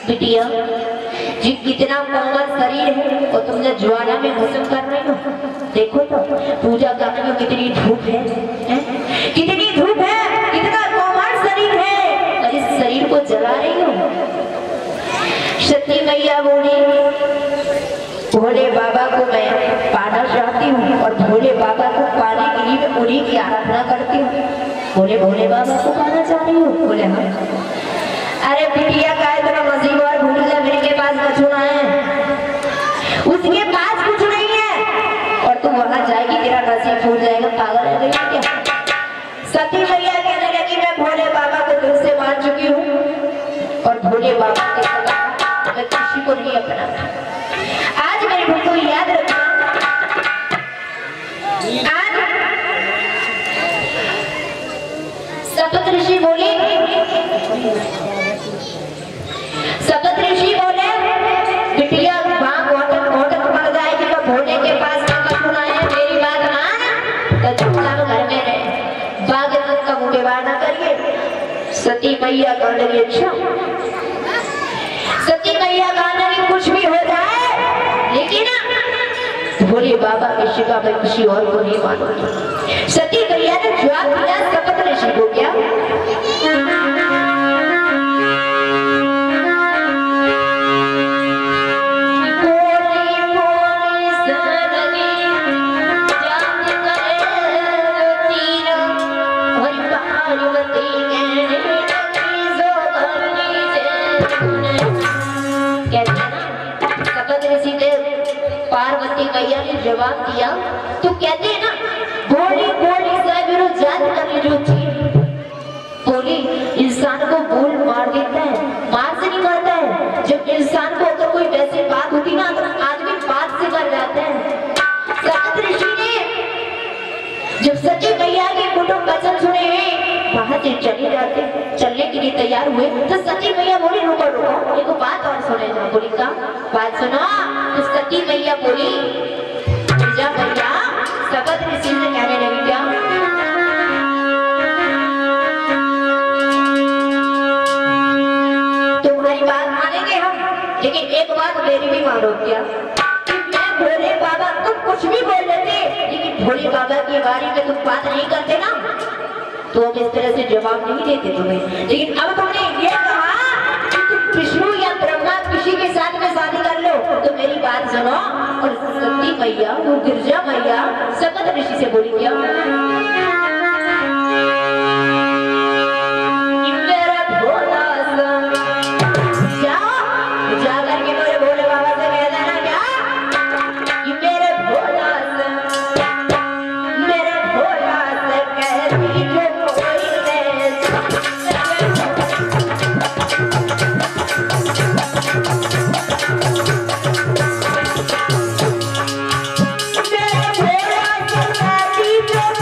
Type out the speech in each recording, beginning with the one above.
बिटिया जी कितना कोमल शरीर है और तुम जो ज्वाला में भस्म कर रही हो। देखो तो पूजा करने में कितनी धूप है, कितनी धूप है, कितना कोमल शरीर है और इस शरीर को जला रही हो। सती मैया बोली भोले बाबा को मैं पाना चाहती हूँ और भोले बाबा को पाने के लिए मैं उन्हीं की आराधना करती हूँ। बोले भोले बाबा को पाना चाह रही हूँ? बोले हाँ। अरे बिटिया का इतना मजीब और भूल गया, मेरे के पास कछुआ है, उसके पास कुछ नहीं है और तू वहां जाएगी तेरा नसीब फूट जाएगा। पागल है गई क्या? सती मैया कहने लगी मैं भोले बाबा को दिल से मान चुकी हूँ और भोले बाबा के साथ मैं किसी को नहीं अपनाता। आज मेरे भूल को याद रखना, आज सतत ऋषि बोले, सतत ऋषि बोले बिटिया बाग औरत मर जाएगी तो भोले के पास सुना है, मेरी बात मान तो चुपचाप घर में रहे, बाग का मुंह व्यवहार ना करिए। सती मैया कहने लगी अच्छा, सती मैया कहने लगी कुछ भी हो जाए लेकिन भोले बाबा के शिवा में किसी और को नहीं मानूंगी। सती मैया ने जवाब दिया सतत ऋषि को क्या पार्वती मैया ने जवाब दिया तो कहते हैं ना बोली बोली साबिरो जान करने जो थी बोली इंसान को बोल मार देता है, मार से नहीं मारता है। जब इंसान को अगर कोई वैसी बात होती ना तो आदमी बात से कर जाता है। सतत ऋषि ने जब सती मैया के कुटुंब वचन सुने वहां से चले जाते, चलने के लिए तैयार हुए तो सती मैया बोली रुको रुको एक बात और सुने जाओ। बोली का बात सुनो। तो सती मैया बोली गिरजा मैया सतत ऋषि से कहने लगी क्या तुम्हारी बात मानेंगे हम लेकिन एक बात मेरी भी मानो क्या कि मैं भोले बाबा तुम कुछ भी बोल लेते लेकिन भोले बाबा के बारे में तुम बात नहीं करते ना तो हम इस तरह से जवाब नहीं देते तुम्हें। लेकिन अब तुमने ये कहा कि तुम विष्णु या ब्रह्मा किसी के साथ में शादी कर लो तो मेरी बात सुनो। और सती मैया वो गिरजा मैया सतत ऋषि से बोली क्या मेरा भोला जाओ जाकर के मेरे भोले बाबा से कह देना क्या कि मेरे भोला से कहती जो कोई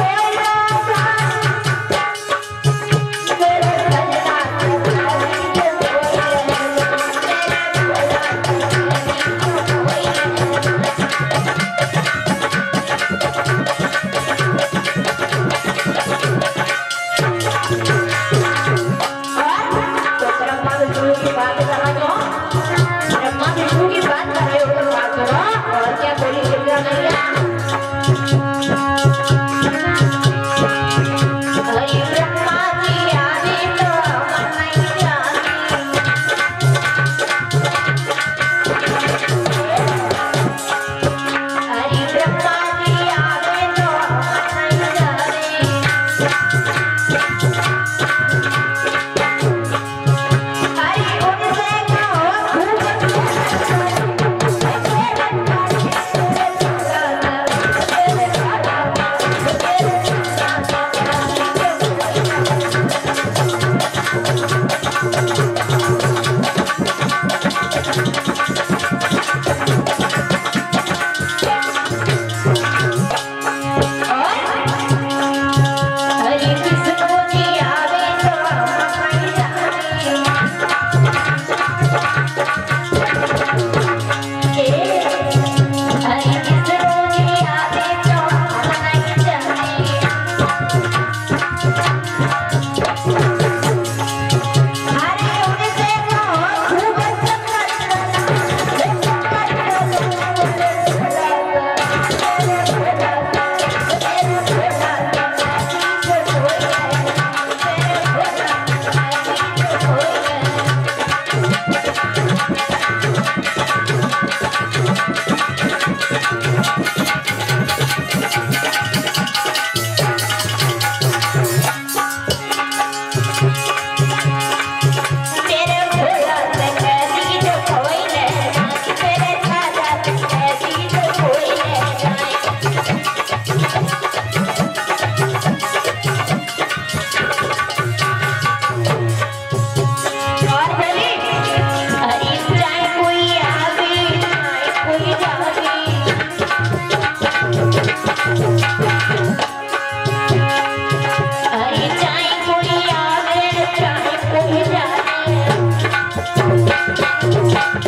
है।